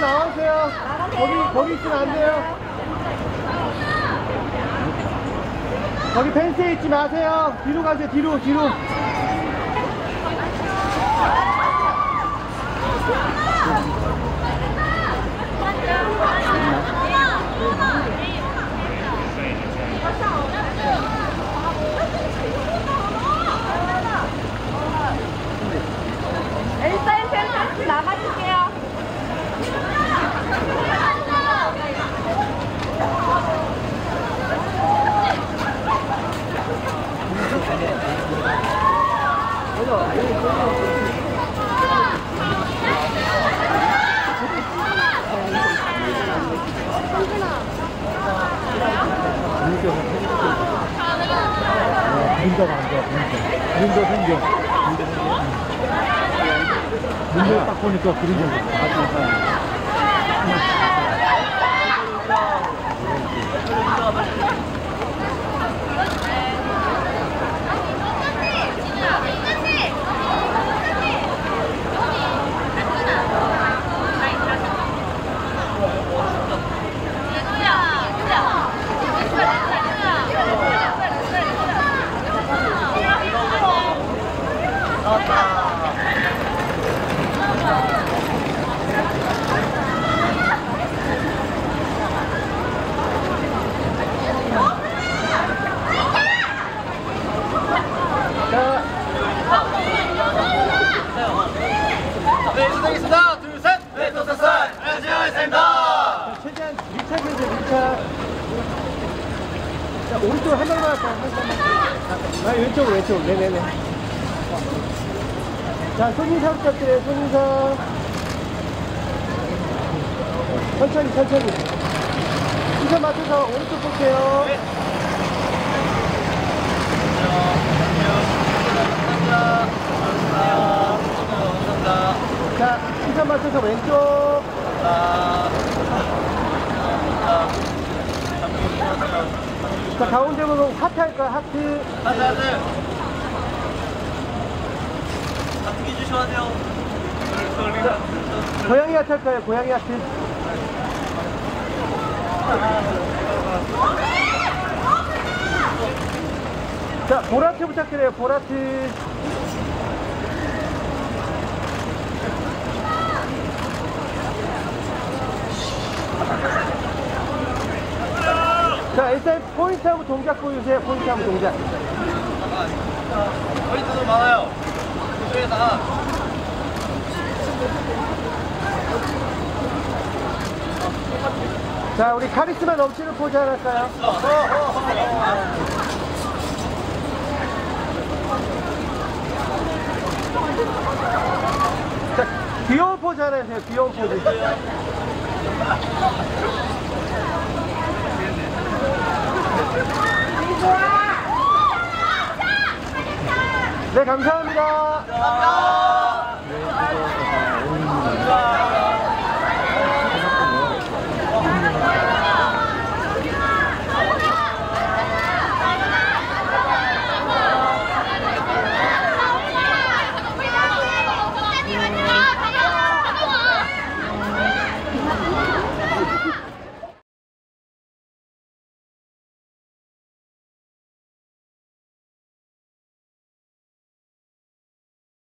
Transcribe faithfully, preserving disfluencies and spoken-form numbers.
나와주세요. 거기, 거기 있으면 안 돼요. 거기 펜스에 있지 마세요. 뒤로 가세요. 뒤로, 뒤로. 엘사인 팬 같이 나가실게요. 문제가 안 좋아, 문제. 문제 생겨. 문제 딱 보니까 그런 게 아주 네, 인사드리겠습니다. 둘, 셋! 네, 또 떴어요. 안녕하세요, 인사입니다. 최대한 밀착해주세요, 밀착. 자, 오른쪽으로 한 발만 할까요? 아, 왼쪽으로, 왼쪽으로. 네네네. 자, 손인사 부탁드려요, 손인사. 천천히, 천천히. 시선 맞춰서 오른쪽 볼게요. 네. 감사합니다. 자, 시선 맞춰서 왼쪽. 자, 가운데 보면 하트 할까요? 하트. 하트, 하트. 하트 해주셔야 돼요. 고양이 하트 할까요? 고양이 하트. 자, 보라트 부탁드려요. 보라트. 자, 일단 포인트 하고 동작 보여주세요. 포인트 하고 동작. 포인트도 많아요. 그중에다가 자, 우리 카리스마 넘치는 포즈 하나 할까요? 자, 귀여운 포즈 하나 해주세요. 귀여운 포즈. 네, 감사합니다. 감사합니다.